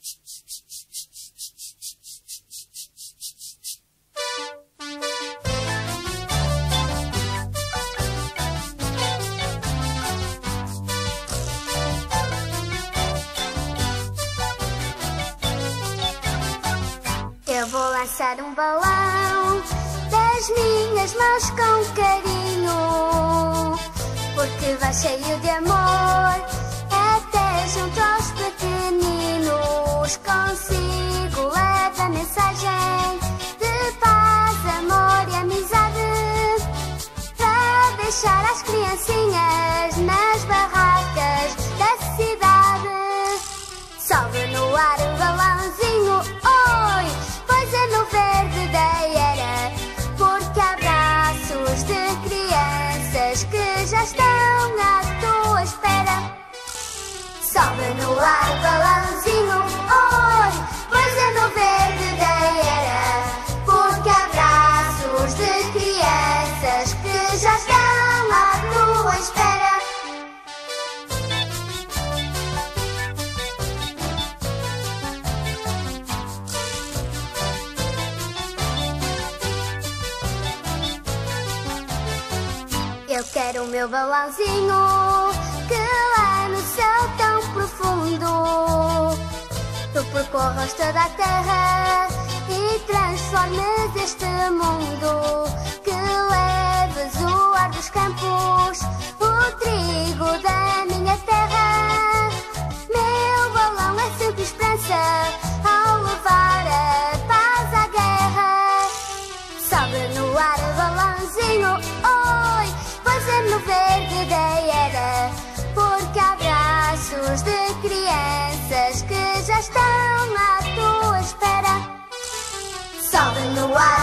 Eu vou lançar um balão das minhas mãos com carinho, porque vai cheio de amor até junto aos pequeninos. Consigo levar a mensagem de paz, amor e amizade para deixar as criancinhas nas barracas da cidade. Sobe no ar o balãozinho, oi, pois é no verde da era, porque há braços de crianças que já estão à tua espera. Sobe no ar o balãozinho, oi, pois é no verde da era, porque há braços de crianças que já estão à tua espera. Eu quero o meu balãozinho que lá no céu tão profundo tu percorras toda a terra e transformes este mundo, que leves o ar dos campos, o trigo da minha terra. Meu balão é sempre esperança ao levar a paz à guerra. Sobe no ar o balãozinho, oi, pois é no verde da era, porque há braços de crianças que já estão à tua espera. Sobe no ar